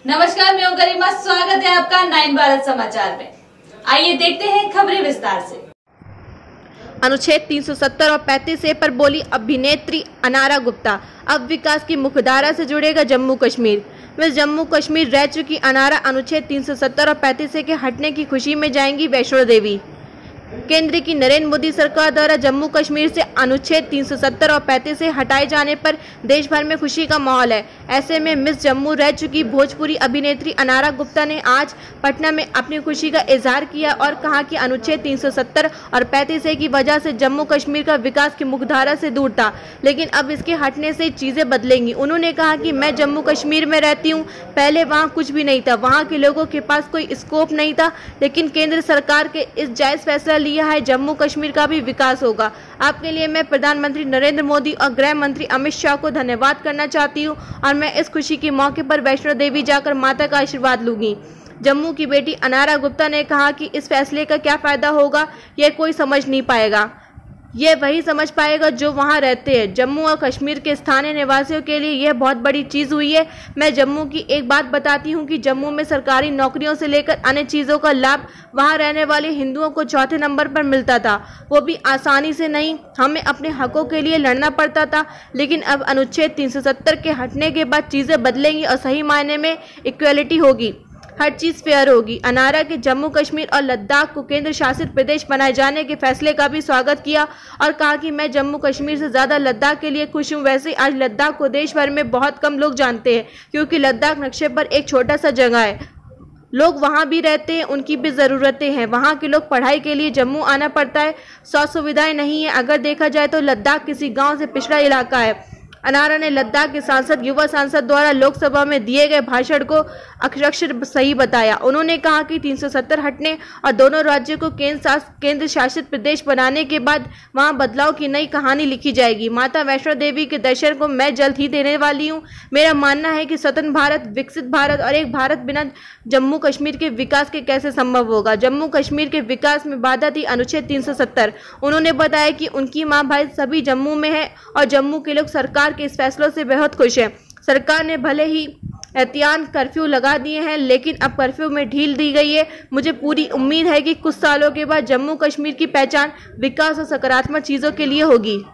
नमस्कार, मैं हूं गरिमा। स्वागत है आपका 9 भारत समाचार में। आइए देखते हैं खबरें विस्तार से। अनुच्छेद 370 और 35A पर बोली अभिनेत्री अनारा गुप्ता, अब विकास की मुख्यधारा से जुड़ेगा जम्मू कश्मीर। वे जम्मू कश्मीर रह चुकी अनारा अनुच्छेद 370 और 35A के हटने की खुशी में जाएंगी वैष्णो देवी। केंद्र की नरेंद्र मोदी सरकार द्वारा जम्मू कश्मीर से अनुच्छेद 370 और 35A हटाए जाने पर देश भर में खुशी का माहौल है। ऐसे में मिस जम्मू रह चुकी भोजपुरी अभिनेत्री अनारा गुप्ता ने आज पटना में अपनी खुशी का इजहार किया और कहा कि अनुच्छेद 370 और 35A की वजह से जम्मू कश्मीर का विकास की मुख्यधारा से दूर था, लेकिन अब इसके हटने से चीजें बदलेंगी। उन्होंने कहा कि मैं जम्मू कश्मीर में रहती हूँ, पहले वहाँ कुछ भी नहीं था, वहाँ के लोगों के पास कोई स्कोप नहीं था, लेकिन केंद्र सरकार के इस जायज फैसला लिया है, जम्मू कश्मीर का भी विकास होगा। आपके लिए मैं प्रधानमंत्री नरेंद्र मोदी और गृह मंत्री अमित शाह को धन्यवाद करना चाहती हूं और मैं इस खुशी के मौके पर वैष्णो देवी जाकर माता का आशीर्वाद लूंगी। जम्मू की बेटी अनारा गुप्ता ने कहा कि इस फैसले का क्या फायदा होगा यह कोई समझ नहीं पाएगा, यह वही समझ पाएगा जो वहां रहते हैं। जम्मू और कश्मीर के स्थानीय निवासियों के लिए यह बहुत बड़ी चीज हुई है। मैं जम्मू की एक बात बताती हूं कि जम्मू में सरकारी नौकरियों से लेकर अन्य चीजों का लाभ वहां रहने वाले हिंदुओं को चौथे नंबर पर मिलता था, वो भी आसानी से नहीं। हमें अपने हकों के लिए लड़ना पड़ता था, लेकिन अब अनुच्छेद 370 के हटने के बाद चीजें बदलेंगी और सही मायने में इक्वलिटी होगी, हर चीज फेयर होगी। अनारा के जम्मू कश्मीर और लद्दाख को केंद्र शासित प्रदेश बनाए जाने के फैसले का भी स्वागत किया और कहा कि मैं जम्मू कश्मीर से ज्यादा लद्दाख के लिए खुश हूं। वैसे आज लद्दाख को देश भर में बहुत कम लोग जानते हैं, क्योंकि लद्दाख नक्शे पर एक छोटा सा जगह है। लोग वहां भी रहते हैं, उनकी भी ज़रूरतें हैं। वहां के लोग पढ़ाई के लिए जम्मू आना पड़ता है, स्वास्थ्य सुविधाएं नहीं है। अगर देखा जाए तो लद्दाख किसी गांव से पिछड़ा इलाका है। अनारा ने लद्दाख के सांसद युवा सांसद द्वारा लोकसभा में दिए गए भाषण को अक्षर सही बताया। उन्होंने कहा कि 370 हटने और दोनों राज्यों को केंद्र शासित प्रदेश बनाने के बाद वहां बदलाव की नई कहानी लिखी जाएगी। माता वैष्णो देवी के दर्शन को मैं जल्द ही देने वाली हूं। मेरा मानना है कि स्वतंत्र भारत, विकसित भारत और एक भारत बिना जम्मू कश्मीर के विकास के कैसे संभव होगा। जम्मू कश्मीर के विकास में बाधा थी अनुच्छेद 370। उन्होंने बताया कि उनकी माँ भाई सभी जम्मू में है और जम्मू के लोग सरकार के इस फैसलों से बेहद खुश हैं। सरकार ने भले ही एहतियात कर्फ्यू लगा दिए हैं, लेकिन अब कर्फ्यू में ढील दी गई है। मुझे पूरी उम्मीद है कि कुछ सालों के बाद जम्मू कश्मीर की पहचान विकास और सकारात्मक चीजों के लिए होगी।